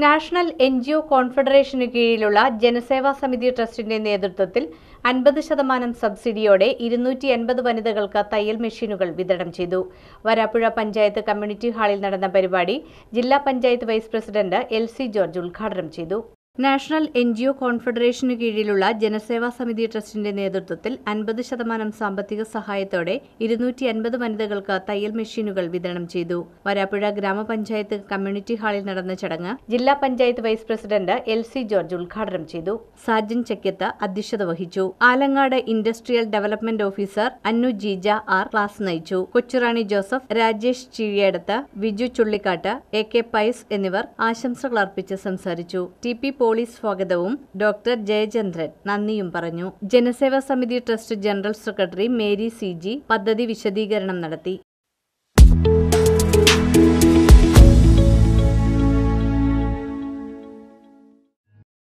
National NGO കോൺഫെഡറേഷനു കീഴിലുള്ള ജനസേവാ സമിതി ട്രസ്റ്റിന്റെ നേതൃത്വത്തിൽ 50% സബ്സിഡിയോടെ 280 വനിതകൾക്ക് തയ്യൽ മെഷീനുകൾ വിതരണം ചെയ്തു. വരാപ്പുഴ പഞ്ചായത്ത് കമ്മ്യൂണിറ്റി ഹാളിൽ നടന്ന പരിപാടി ജില്ലാ panchayat vice president L C. George ഉദ്ഘാടനം ചെയ്തു. നാഷണൽ എൻജിഒ കോൺഫെഡറേഷനു കീഴിലുള്ള ജനസേവാ സമിതി ട്രസ്റ്റിന്റെ നേതൃത്വത്തിൽ 50% സാമ്പത്തിക സഹായത്തോടെ 280 വനിതകൾക്ക് തയ്യൽ മെഷീനുകൾ വിതരണം ചെയ്തു. വരാപ്പുഴ ഗ്രാമപഞ്ചായത്ത് കമ്മ്യൂണിറ്റി ഹാളിൽ നടന്ന ചടങ്ങ് ജില്ലാ panchayat vice president L C. George ഉദ്ഘാടനം ചെയ്തു. സാജൻ ചക്യത്ത് അധ്യക്ഷത വഹിച്ചു. ആലങ്ങാട് ഇൻഡസ്ട്രിയൽ ഡെവലപ്മെന്റ് ഓഫീസർ അന്നു ജീജ ആർ ക്ലാസ് നയിച്ചു. Kochurani Joseph, Rajesh Cheezhiyadath, Viju Chullikkattu, A K. Pius എന്നിവർ ആശംസകൾ അർപ്പിച്ച് സംസാരിച്ചു. ടി.പി. പോലീസ് സ്വാഗതവും ഡോക്ടർ ജയചന്ദ്രൻ നന്ദിയും പറഞ്ഞു. Janaseva Samithi trust general secretary Mary C G പദ്ധതി വിശദീകരണം നടത്തി.